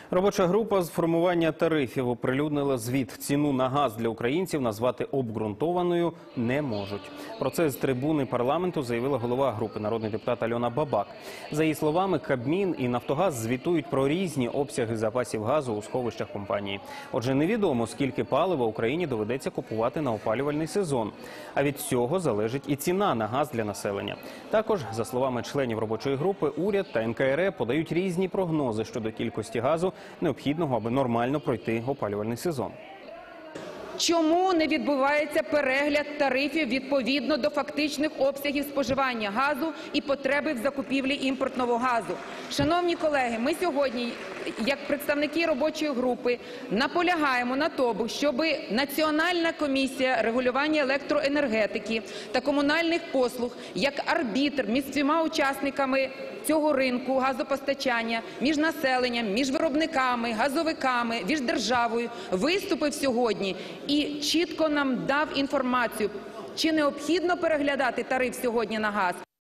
Робоча група з формування тарифів оприлюднила звіт. Ціну на газ для українців назвати обґрунтованою не можуть. Про це з трибуни парламенту заявила голова групи, народний депутат Альона Бабак. За її словами, Кабмін і Нафтогаз звітують про різні обсяги запасів газу у сховищах компанії. Отже, невідомо, скільки палива Україні доведеться купувати на опалювальний сезон. А від цього залежить і ціна на газ для населення. Також, за словами членів робочої групи, уряд та НКРЕ подають різні прогнози щодо кількості газу, необхідного, аби нормально пройти опалювальний сезон. Чому не відбувається перегляд тарифів відповідно до фактичних обсягів споживання газу і потреби в закупівлі імпортного газу? Шановні колеги, ми сьогодні, як представники робочої групи, наполягаємо на тому, щоб Національна комісія регулювання електроенергетики та комунальних послуг, як арбітр між всіма учасниками цього ринку газопостачання, між населенням, між виробниками, газовиками, між державою, виступив сьогодні і чітко нам дав інформацію, чи необхідно переглядати тариф сьогодні на газ,